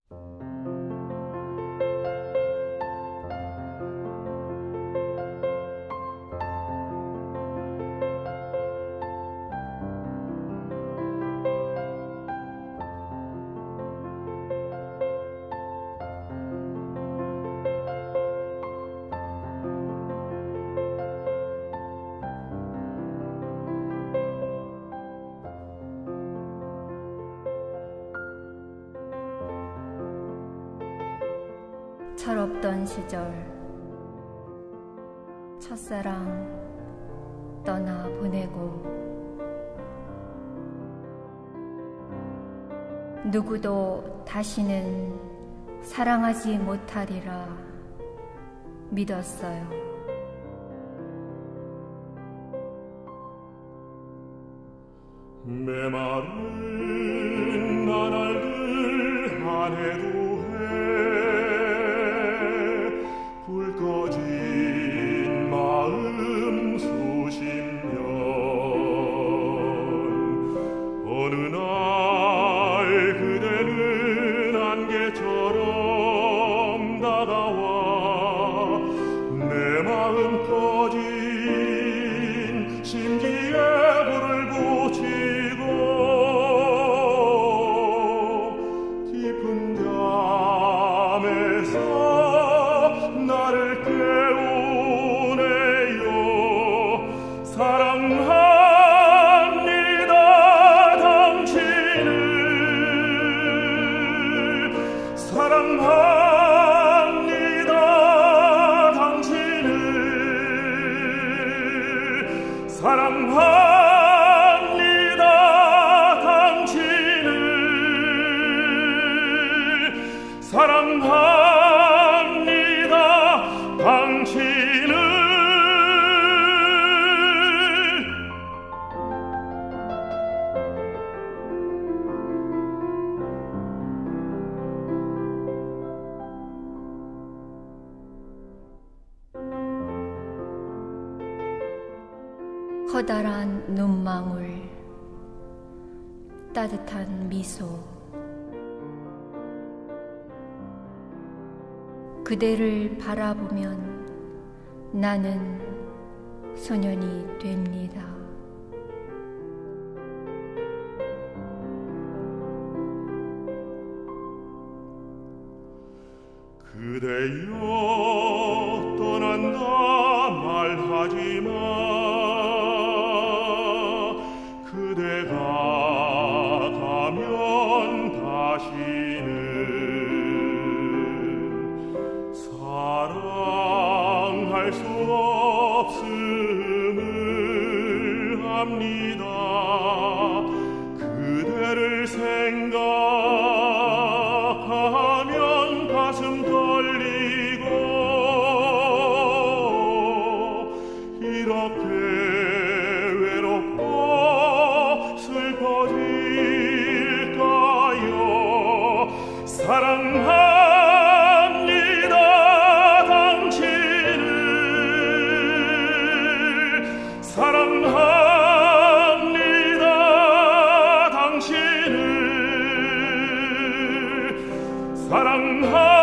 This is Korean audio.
철없던 시절 첫사랑 떠나보내고 누구도 다시는 사랑하지 못하리라 믿었어요. 메마른 나날들 한해도 불 꺼진 마음 수십 년 어느 날 그대는 안개처럼 다가와 내 마음 꺼진 심기에 불을 붙이고 깊은 잠에서 나를 깨우네요. 사랑합니다 당신을 사랑합니다 당신을 사랑합니다 당신을 사랑합니다 당신을 커다란 눈망울 따뜻한 미소 그대를 바라보면 나는 소년이 됩니다. 그대여 떠난다 말하지마 그대가 가면 다시는 사랑할 수 없음을 압니다. 그대를 생각하면 가슴 떨리고 이렇게 외롭고 슬퍼질까요. 사랑합니다 당신을 사랑합니다 당신을 사랑합니다